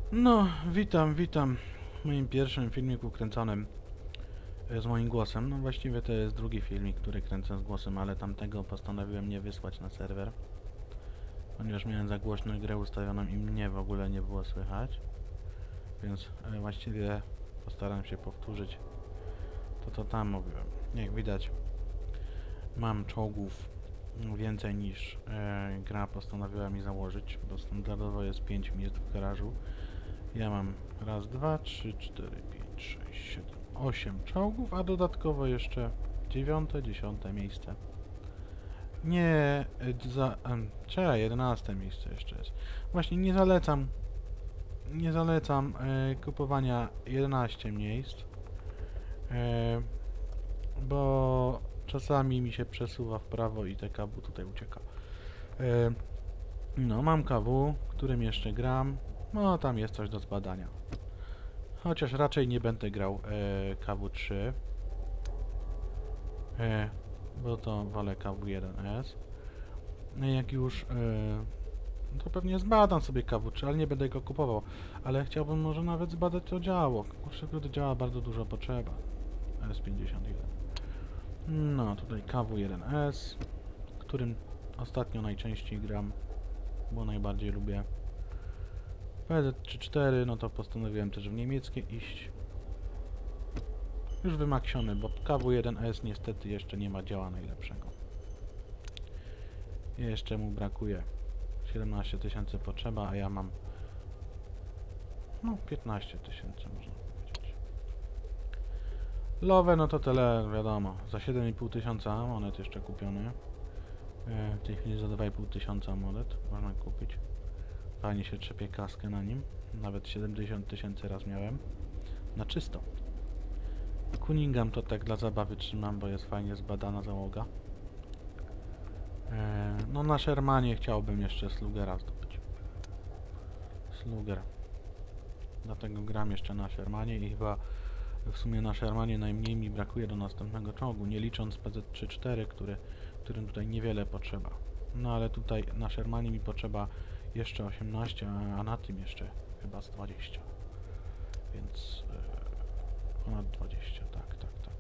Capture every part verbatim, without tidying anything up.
No, witam, witam w moim pierwszym filmiku kręconym z moim głosem. No właściwie to jest drugi filmik, który kręcę z głosem, ale tamtego postanowiłem nie wysłać na serwer, ponieważ miałem za głośno grę ustawioną i mnie w ogóle nie było słychać. Więc e, właściwie postaram się powtórzyć to, co tam mówiłem. Jak widać, mam czołgów więcej niż e, gra postanowiła mi założyć, bo standardowo jest pięć miejsc w garażu. Ja mam raz, dwa, trzy, cztery, pięć, sześć, siedem, osiem czołgów, a dodatkowo jeszcze dziewiąte, dziesiąte miejsce. Nie, za, trzeba jedenaste miejsce jeszcze jest. Właśnie nie zalecam, nie zalecam e, kupowania jedenastu miejsc, e, bo czasami mi się przesuwa w prawo i te K W tutaj ucieka. E, no, mam K W, którym jeszcze gram. No, tam jest coś do zbadania. Chociaż raczej nie będę grał e, K W trzy. E, bo to wolę K W jeden S. No jak już, e, to pewnie zbadam sobie K W trzy, ale nie będę go kupował. Ale chciałbym może nawet zbadać to działo. Kurczę, do działa bardzo dużo potrzeba. S pięćdziesiąt jeden. No, tutaj K W jeden S, którym ostatnio najczęściej gram, bo najbardziej lubię. P Z trzy cztery, no to postanowiłem też w niemieckie iść. Już wymaksiony, bo K W jeden S niestety jeszcze nie ma działa najlepszego. Jeszcze mu brakuje siedemnaście tysięcy potrzeba, a ja mam no piętnaście tysięcy można powiedzieć. Lowe, no to tyle wiadomo, za siedem i pół tysiąca monet jeszcze kupiony. W tej chwili za dwa i pół tysiąca monet można kupić. Fajnie się trzepie kaskę na nim. Nawet siedemdziesiąt tysięcy raz miałem. Na czysto. Cunningham to tak dla zabawy trzymam, bo jest fajnie zbadana załoga. Eee, no na Shermanie chciałbym jeszcze Slugera zdobyć. Sluger. Dlatego gram jeszcze na Shermanie i chyba w sumie na Shermanie najmniej mi brakuje do następnego czołgu, nie licząc P Z trzy cztery, który, którym tutaj niewiele potrzeba. No ale tutaj na Shermanie mi potrzeba jeszcze osiemnaście, a na tym jeszcze chyba z dwadzieścia. Więc yy, ponad dwadzieścia, tak, tak, tak.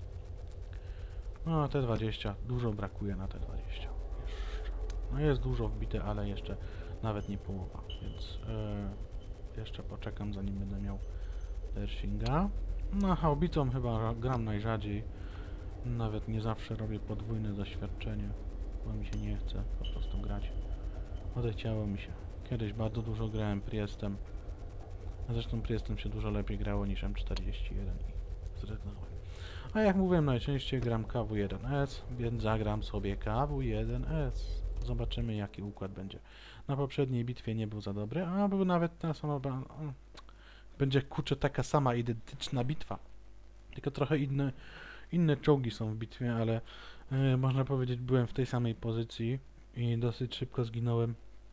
No na te dwadzieścia, dużo brakuje na te dwadzieścia. Jeszcze. No jest dużo wbite, ale jeszcze nawet nie połowa, więc yy, jeszcze poczekam, zanim będę miał Pershinga. No haubicą chyba gram najrzadziej. Nawet nie zawsze robię podwójne doświadczenie, bo mi się nie chce po prostu grać. Odechciało mi się. Kiedyś bardzo dużo grałem Priestem. A zresztą Priestem się dużo lepiej grało niż M czterdzieści jeden i zrezygnowałem. A jak mówiłem, najczęściej gram K W jeden S, więc zagram sobie K W jeden S. Zobaczymy, jaki układ będzie. Na poprzedniej bitwie nie był za dobry, a był nawet ta sama... Będzie, kurczę, taka sama identyczna bitwa. Tylko trochę inne, inne czołgi są w bitwie, ale yy, można powiedzieć, byłem w tej samej pozycji i dosyć szybko zginąłem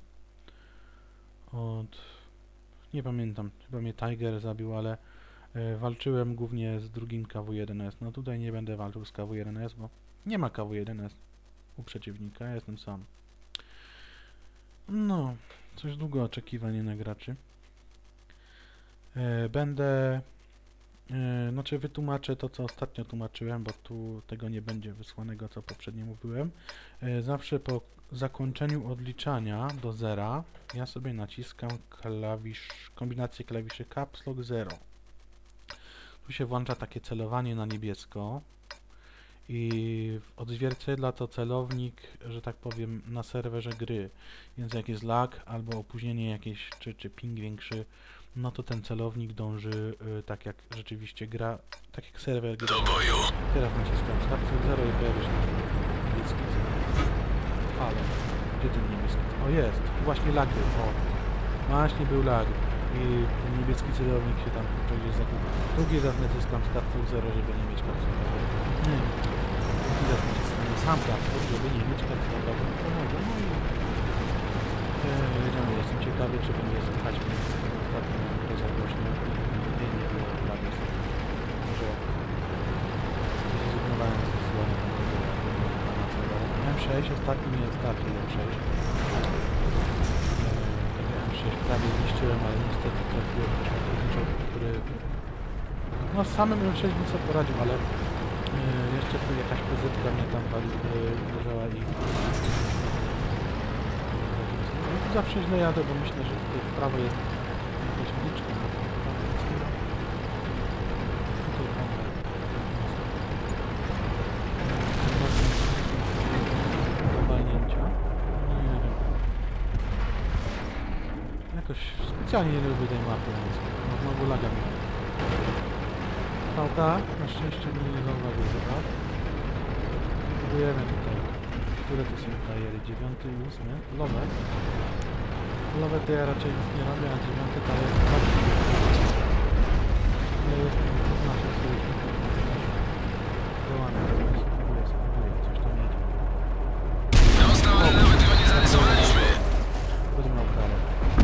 od... nie pamiętam, chyba mnie Tiger zabił, ale yy, walczyłem głównie z drugim K W jeden S. No tutaj nie będę walczył z K W jeden S, bo nie ma K W jeden S u przeciwnika, ja jestem sam. No, coś długo oczekiwanie na graczy. Yy, będę... Yy, znaczy wytłumaczę to, co ostatnio tłumaczyłem, bo tu tego nie będzie wysłanego, co poprzednio mówiłem. Yy, zawsze po zakończeniu odliczania do zera ja sobie naciskam klawisz, kombinację klawiszy Caps Lock zero. Tu się włącza takie celowanie na niebiesko i odzwierciedla to celownik, że tak powiem, na serwerze gry. Więc jak jest lag albo opóźnienie jakieś, czy, czy ping większy, no to ten celownik dąży y, tak jak rzeczywiście gra, tak jak serwer gry. Teraz naciskam Start zero i pojawia się niebieski celownik. Halo, gdzie ten niebieski? O jest, tu właśnie lag był, o. Właśnie był lag i ten niebieski celownik się tam gdzieś zakupił. Drugi raz naciskam Start zero, żeby nie mieć kapsułowego. Nie. Drugi raz naciskam sam kapsuł, żeby nie mieć kapsułowego. No może, no i... Eee, jestem ciekawy, czy będzie słychać mnie. Ostatnio to za głośno. Nie, nie było prawie. Może zrezygnowałem z wysyłania tamtego pana serwera. M sześć ostatni nie jest taki M sześć. Eee, M sześć prawie zniszczyłem, ale niestety trafiłem też na ten czołg, który... No z samym M sześć bym sobie poradził, ale yy, jeszcze tu jakaś pozycja mnie tam uderzała i... No, tu zawsze źle jadę, bo myślę, że tutaj w prawo jest jakaś uliczka, no to w prawo jest chyba... Tutaj mamy... Walnięcia. Nie wiem. Jakoś specjalnie nie lubię tej mapy, więc no, znowu laga mi. V K na szczęście mnie nie zauważył, tak? Próbujemy tutaj. Które to są tajery? Dziewiąty i ósmy. Lowe. Lowe to ja raczej nic nie robię, a dziewiąty tajer to bardziej. Ale jest to z naszych sojuszników. Działamy. Spróbuję, spróbuję. Coś tam jedzie. Dostał, ale nawet go nie zarysowaliśmy. Będę miał karę.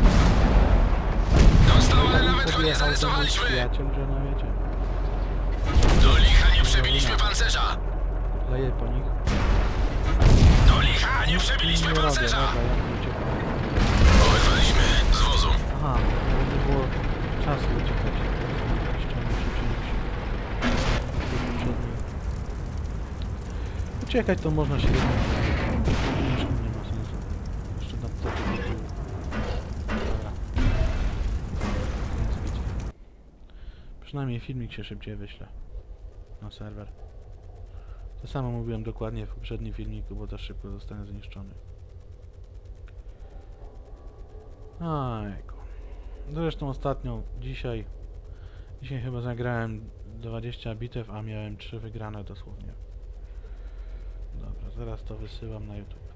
Dostał, ale Tak mi nawet go nie podjechał ten mój zarysowaliśmy. przyjaciel, że no wiecie. Do licha nie przebiliśmy pancerza. Leję po nich. Do licha nie przebiliśmy Nie robię, pancerza. dobra, jak mi uciekam. Wyrwaliśmy z wozu. Aha, bo nie było czasu uciekać. Jeszcze muszę przyjść. Uciekać to można się jedną. Nie ma sensu. Jeszcze na to tyłu. Dobra. Więc widzicie. Przynajmniej filmik się szybciej wyśle na serwer. To samo mówiłem dokładnie w poprzednim filmiku, bo też szybko zostanie zniszczony. Ajku. Zresztą ostatnio, dzisiaj, dzisiaj chyba zagrałem dwadzieścia bitew, a miałem trzy wygrane dosłownie. Dobra, zaraz to wysyłam na YouTube.